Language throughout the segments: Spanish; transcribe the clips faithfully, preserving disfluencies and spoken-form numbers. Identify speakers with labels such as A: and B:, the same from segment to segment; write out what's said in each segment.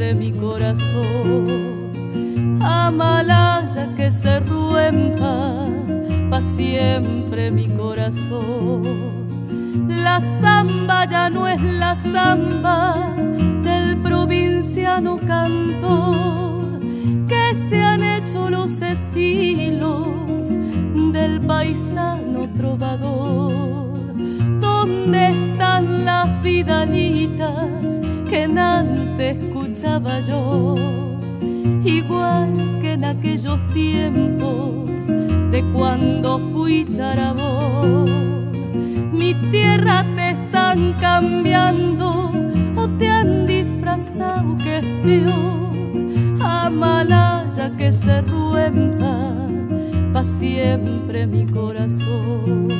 A: siempre mi corazón. Amalaya que se ruempa pa' siempre mi corazón. La samba ya no es la samba del provinciano cantor, que se han hecho los estilos del paisano trovador. ¿Dónde están las vidalitas que antes escuchaba yo? Igual que en aquellos tiempos de cuando fui charabón. Mi tierra te están cambiando o te han disfrazado que es peor. Amalaya que se ruempa pa' siempre mi corazón.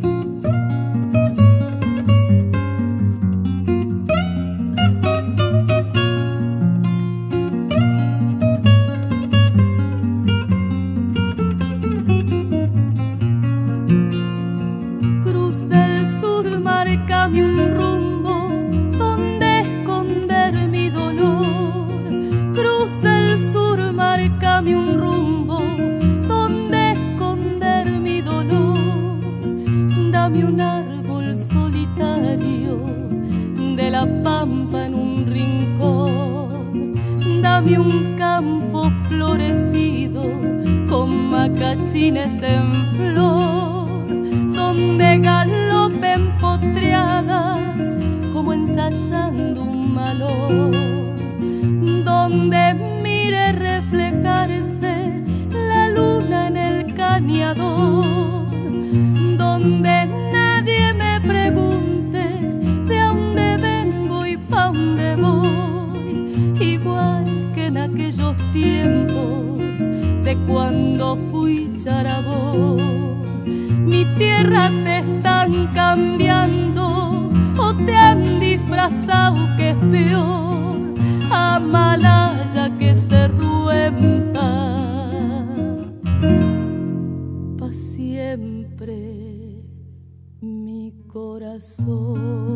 A: Márcame un rumbo donde esconder mi dolor. Cruz del Sur, márcame un rumbo donde esconder mi dolor. Dame un árbol solitario de la pampa en un rincón. Dame un campo florecido con macachines en flor, donde galopen potreadas como ensayando un malón, donde mire reflejarse la luna en el cañador, donde nadie me pregunte de dónde vengo y pa' dónde voy, igual que en aquellos tiempos de cuando fui charabón. Mi tierra te están cambiando o te han disfrazado que es peor. Amalaya que se ruempa pa' siempre mi corazón.